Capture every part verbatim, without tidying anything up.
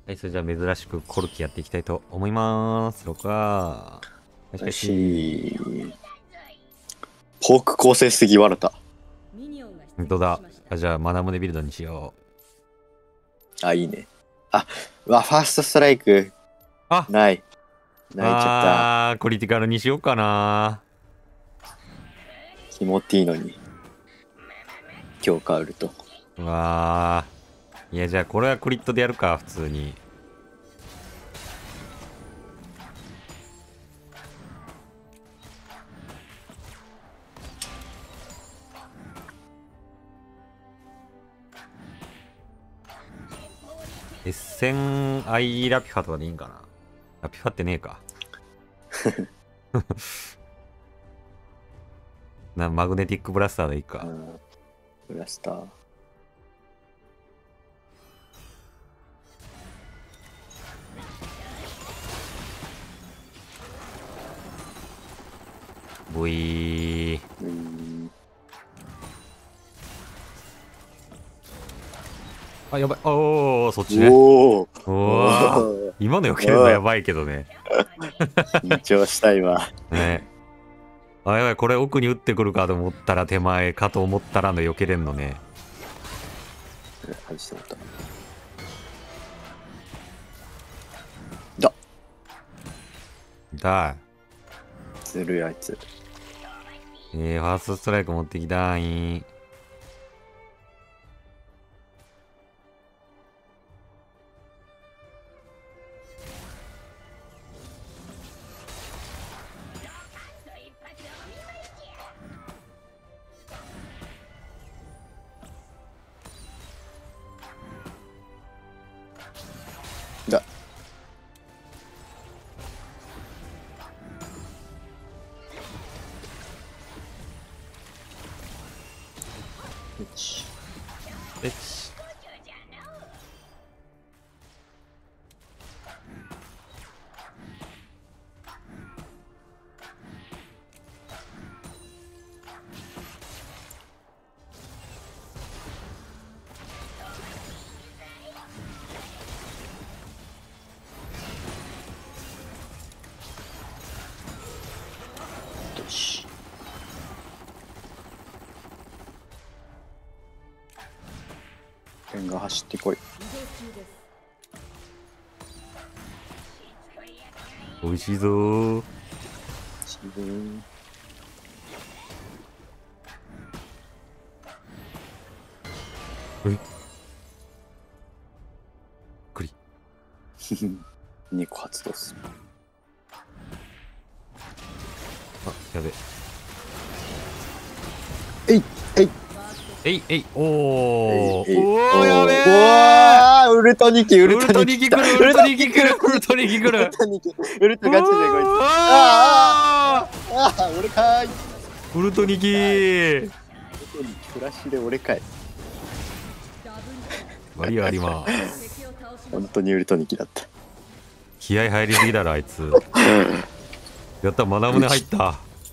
はい、それじゃあ珍しくコルキやっていきたいと思います。ろくか。しかし、 し、ポーク構成すぎ笑った。 本当だ。あ、じゃあ、マナムネビルドにしよあ、いいね。あ、うわ、ファーストストライク。 う。あない。泣いちゃあー、クリティカルにしようかな。 った。気持ちいいのに。強化ウルト。 うわー。いや、じゃあ、これはクリットでやるか、普通に。エッセンアイラピファとかでいいんかな。ラピファってねえか。な、マグネティックブラスターでいいか。 うん。ブラスター。 ブイー。 うん。 あ、やばい。おー、そっちね。 おお。 おー。今の避けるのやばいけどね。 緊張した今。 ね。あ、やばい。これ奥に打ってくるかと思ったら手前かと思ったらの避けれんのね。 外してもらった。だ。 だ。 ずるいあいつ。 えー、ファーストストライク持ってきたい。 だ。よし。 えち。 よし。ペンが走ってこい。 美味しいぞー。 自分。 えクリ。 猫発動する。 あ、やべ。 えいえいえいえい。おー。 えいえいおー、やべうわーウルトにきウウルトルトにきにき来る、ウルトにき来る、ウルトにき来ウルる。 トにきウルトガチでこいつああーあーあー俺かーいーウルトにきー。 ウルトにきフラッシュで俺かい割りあります。 本当にウルトにきだった気合入りすぎだろ、あいつ。やった、マナムネ入った。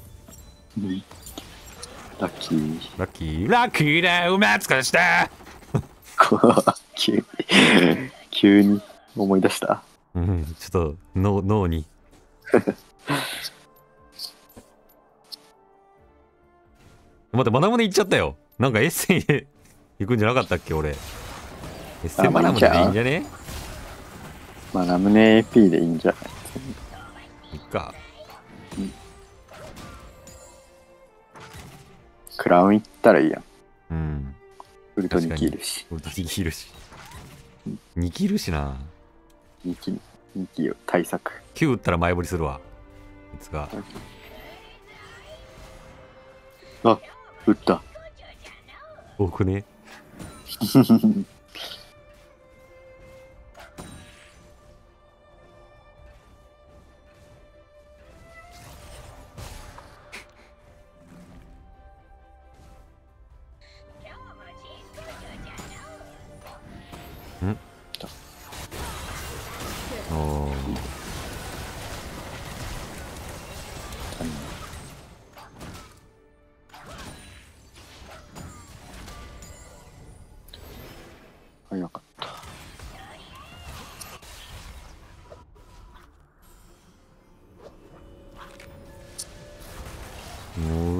ラッキーラッキー、ラッキーだ、うまつかした。 こう急に急に思い出したうん、ちょっと脳脳に。待って、マナムネ行っちゃったよ。なんかエッセンへ行くんじゃなかったっけ、俺。エッセンマナムネでいいんじゃね？ まあラムネ エーピー でいいんじゃないいっか。 クラウン行ったらいいやんうん。 ウルトにきいるしウルトにきいるし。にきいるしな。 にきにきよ対策きゅう打ったら前振りするわ。いつが。 あ打った多くね。んおー。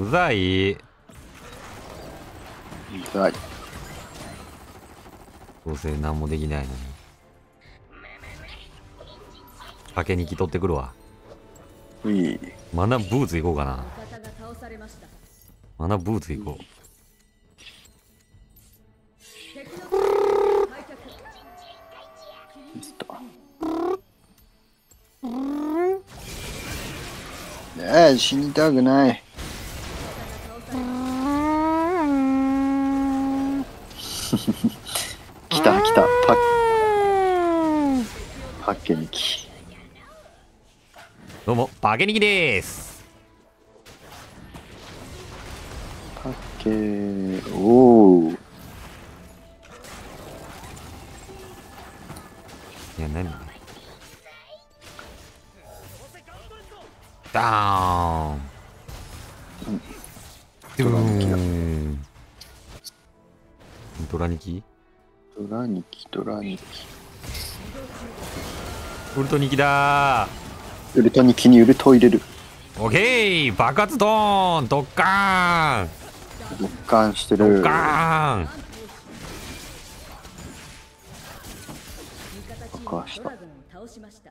うざい。 うざい。 どうせ何もできないのに。賭けに来取ってくるわ。 うい。 マナブーツ行こうかな。 味方が倒されました。 マナブーツ行こう。 敵の開脚。 ミスった。ええ、死にたくない。来た来た。パッパッケニキ。 どうもパケニキでーす。 パッケー。おお。 いや何ダーン。 ドラニキだ。 ドラニキドラニキドラニキ。 ウルトニキだウルトニキにウルトを入れる。 ー。オッケー爆発ドーンドッカーンドッカンしてドッる。 カーン。 味方チームがドラゴンを倒しました。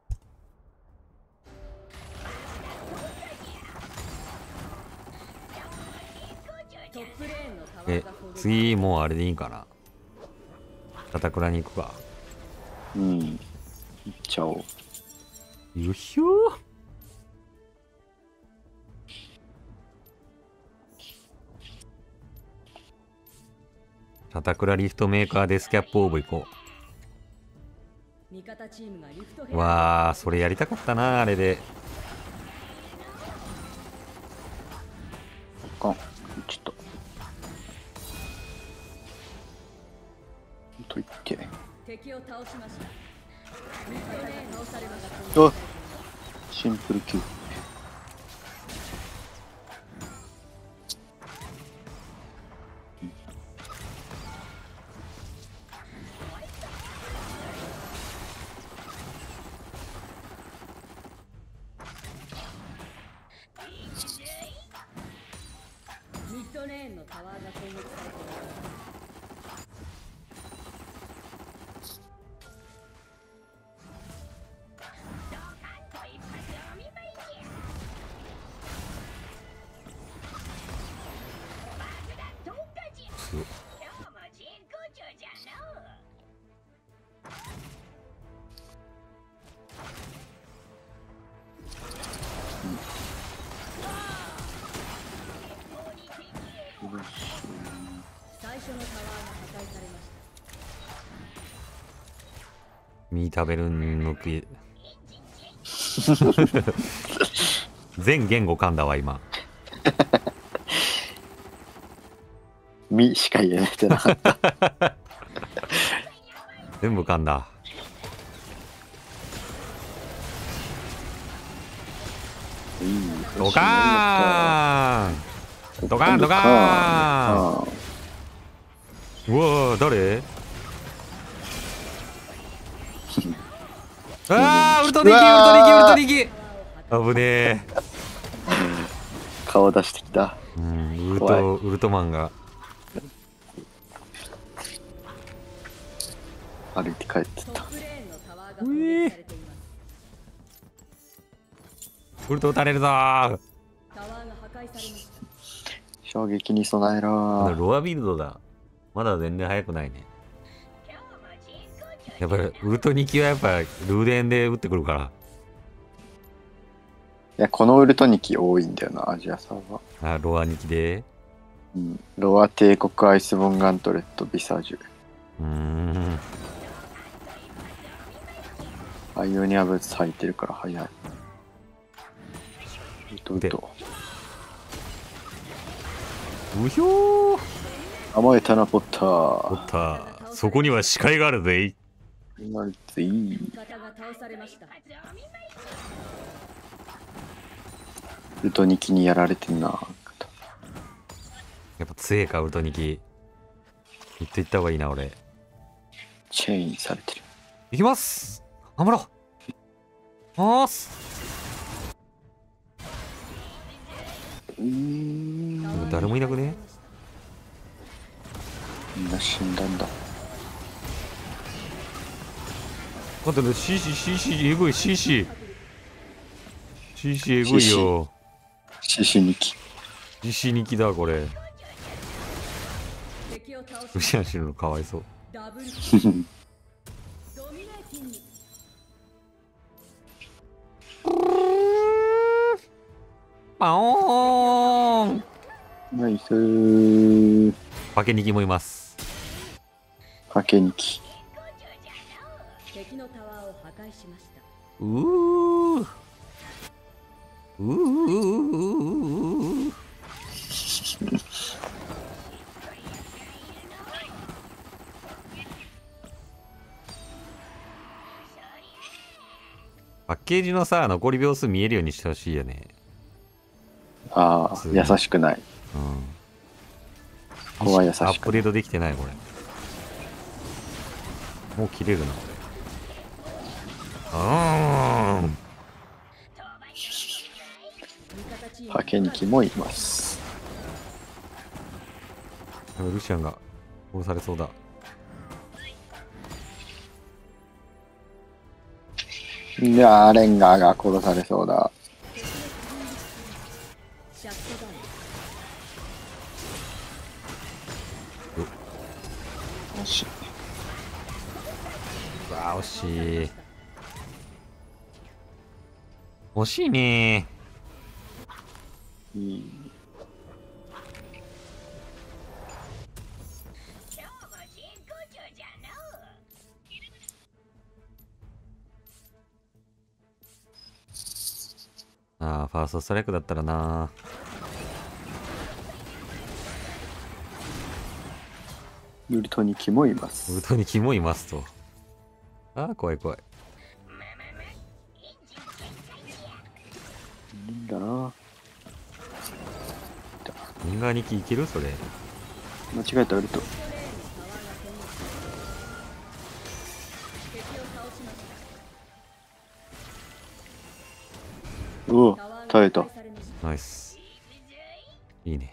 トップレーンのタワえーが攻撃。 次もうあれでいいかな。片倉に行くか。 うん。いっちゃおう。 よっひょー。片倉リフトメーカーでスキャップオーブ行こ味方チームがリフトヘう。わーそれやりたかったなあれで。 ドッカン。ちょっと。と言って。 敵を倒しました。味方が倒されました。 あ、シンプルキュー。 ミッドレーンのタワーが攻撃されています。 強っ。 最初のタワーが破壊されました。 身食べるのき全言語噛んだわ今。 ミしか言えてなかった。 全部噛んだ。ドカーンドカーンドカーン。うわー誰あーウルトニキウルトニキウルトニキ危ねえ。 顔出してきた。 うんウル怖いトウルトマンが歩いて帰ってた。 トップレーンのタワーが攻撃されています。 ウルト撃たれるぞー。 タワーが破壊されました。 衝撃に備えろ。 ロアビルドだ。まだ全然速くないね。やっぱりウルトニキはやっぱルーデンで撃ってくるから。 いや、このウルトニキ多いんだよな、アジアさんは。 あロアニキでうん、ロア帝国アイスボンガントレットビサジュ。 うーんアイオニアブーツ履いてるから速い。ウトウト。 うひょー。 甘えたなポッタおー。 ったそこには視界があるぜ。 今るぜい。 味方が倒されました。 ウルトニキにやられてんな。 やっぱ強えかウルトニキ。言っていった方がいいな俺。 チェインされてる。 いきます頑張ろうおーすうーん。 誰もいなくね？ みんな死んだんだ。 待ってね、シーシー、シーシー、えぐい、シーシー。シーシー、えぐいよ。 獅子にき。 シーシーにきだ、これ。 敵を倒しルシアン死ぬのかわいそう。 ダブルキルドミネーティング。 パオーン。 ナイスー。 化けにきもいます。 かけにき。 敵のタワーを破壊しました。 うー。うー。パッケージのさ、残り秒数見えるようにしてほしいよね。 ああ、優しくない。 うん。 ここは優しくない。 アップデートできてない、これ。もう切れるな、これ。あーん。 かけにきもいます。 ルシアンが殺されそうだ。 いやー、レンガーが殺されそうだ。 シャットダウン。 よし。 うわー、惜しい。惜しいねー。 いい。 ああ、ファーストストライクだったらな。 ウルトにきもいまウルす。 トにキモいますと。ああ、怖い怖い。 いいんだな。 リンガーにきいけるそれ。 間違えたウルト。うお、耐えた。 ナイス。いいね。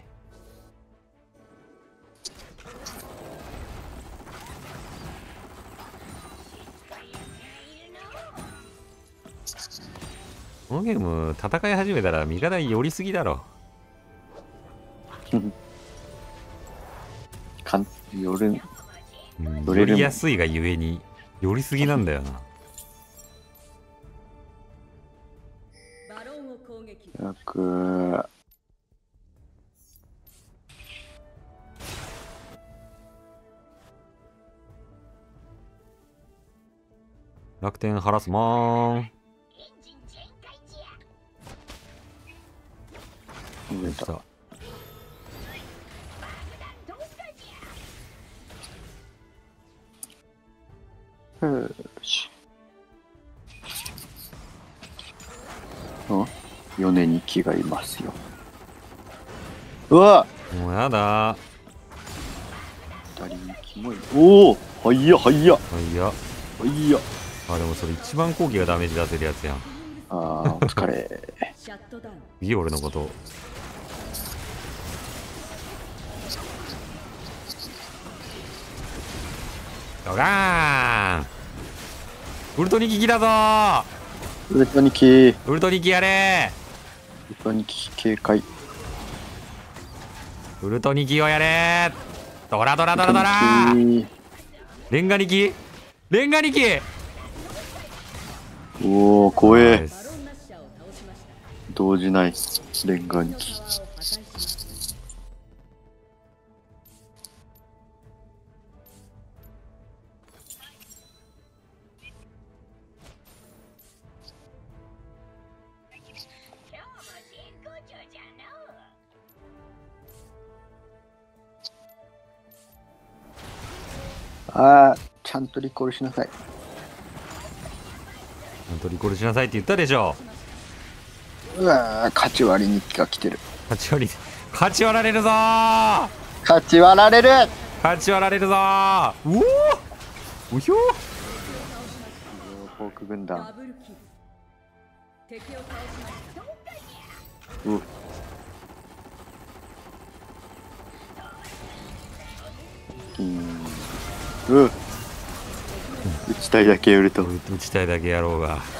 このゲーム戦い始めたら味方に寄りすぎだろ。 かん、よるん。 うん、 寄れるもん寄りやすいがゆえに寄りすぎなんだよな。 バロンを攻撃。 楽。 楽天ハラスマーン。 逃げた。 来た。 よし。あ、米に木がいますよ。うわ、 もうやだ二人に木もいる。おお、はいやはいやー。いや。 はいや。 あ、でもそれ一番後期がダメージ出せるやつやん。 あー、お疲れ。 シャットダウン。 いいよ俺のこと。ドガーン。ウルトにききだぞー。 ウルトに木。 ウルトにきやれウルトに木警戒。 ー。ウルトにきをやれー。ドラドラドラドラー。レンガにきレンガにき。 おお、怖え。 バロンナッシャーを倒しました。 動じない。レンガに木。 敵のタワーを破壊しました。 あー、ちゃんとリコールしなさい。 ちゃんとリコールしなさいって言ったでしょ。 うわー、勝ち割りに木が来てる。 勝ち割り勝ち割られるぞー。 勝ち割られる。 勝ち割られるぞー。うおーうひょー。 フォーク軍団。 ダブルキル。敵を倒しました。 うキン。うっ。打ちたいだけ売ると。 打ちたいだけやろうが。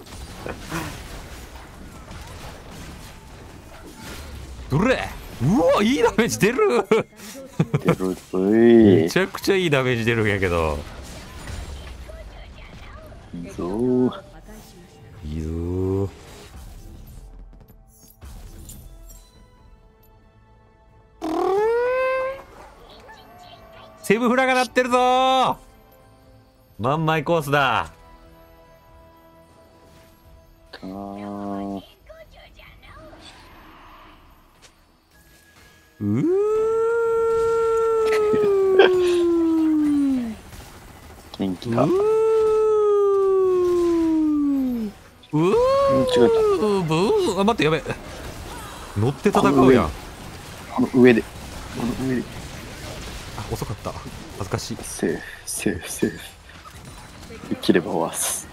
どれうわいいダメージ出る出るぞい。 めちゃくちゃいいダメージ出るんやけど。 いいぞー。 破壊しましたいいぞー。セブフラが鳴ってるぞー。万枚コースだ。 たー。 うー元気か。 うーうーうん、違うブーあ待ってやべえ乗って戦うやん。 この上で。この上で。 あ遅かった恥ずかしい。 セーフ、セーフ、セーフ。生きれば終わす。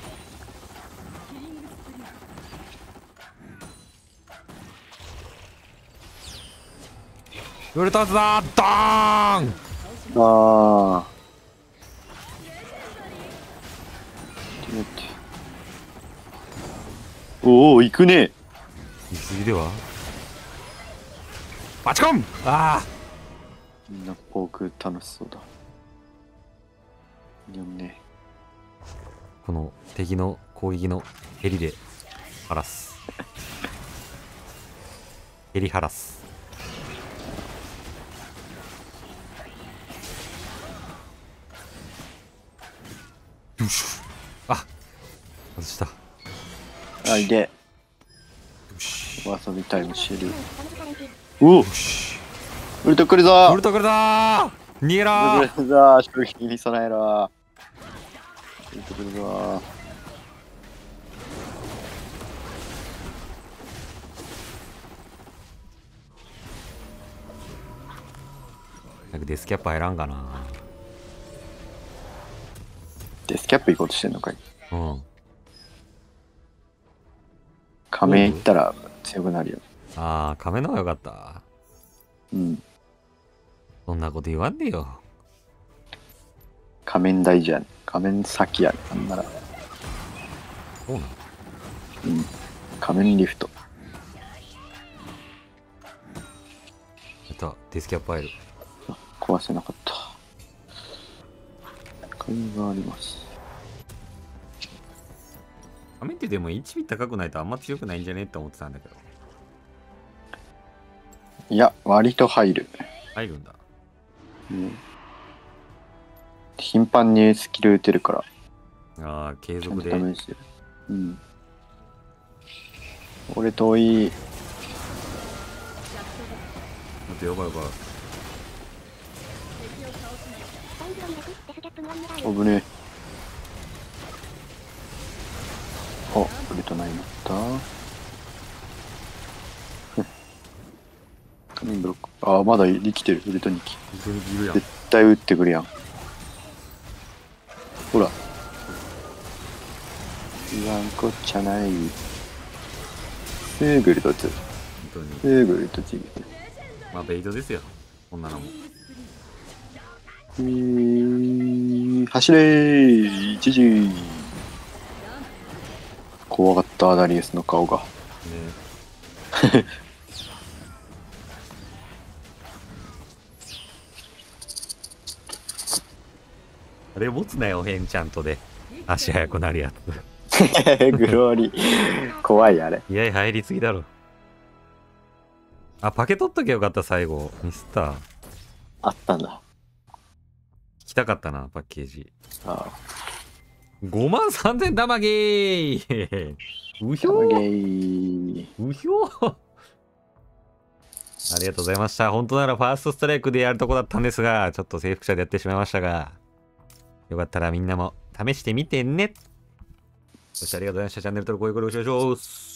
ウルタズだドーン。 ああ。おお、行くね。 言い過ぎでは。バチコン。ああみんなポーク楽しそうだ。よね。 この敵の攻撃のヘリで晴らす。ヘリ晴らす。よしあ外した。 あ、いで。 よしお遊びタイムしてる。おお、 よしウルト来るぞ。 ウルト来るぞー。逃げろー。 ウルト来るぞ。衝撃に備えろ。ウルト来るぞ。 なんかデスキャップ入らんかな。 デスキャップ行こうとしてんのかい。 うん仮面行ったら強くなるよ。 ああ仮面の方がよかった。 うん。 そんなこと言わんでよ。 仮面大事やね。仮面先やね。なんなら。 そうなの。 うん。仮面リフト。 やったデスキャップ入る。 壊せなかった。仮面があります。 仮面ってでもいちビ高くないとあんま強くないんじゃねって思ってたんだけど。 いや、割と入る。 入るんだ。 うん。頻繁にスキル打てるから。 ああ継ちゃんと続で。 ダメージ出る。うん。俺遠い。 待ってやばいやばい。 危ねえ。あ、ウルトないなった。仮面ブロック。あ、まだ生きてる。ウルトにき。 本当にいるやん。 絶対撃ってくるやん。ほら。言わんこっちゃない。すぐウルトツ。 本当に。 すぐウルトツ。 まあベイトですよ。こんなのも。 うー走れー一時。怖かったダリウスの顔が。 ね。あれ持つなよ変ちゃんとで足速くなるやつ。 グローリー。怖いあれ。 いや入りすぎだろ。あパケ取っときゃよかった最後ミスった。 あったんだ。 聞きたかったなパッケージ。 ああ。 ごまんさんぜんダマゲーうひょゲーイ。 うひょーありがとうございました。本当ならファーストストライクでやるとこだったんですが、ちょっと征服者でやってしまいましたが、よかったらみんなも試してみてね。そしてありがとうございました。チャンネル登録、高評価お願いします。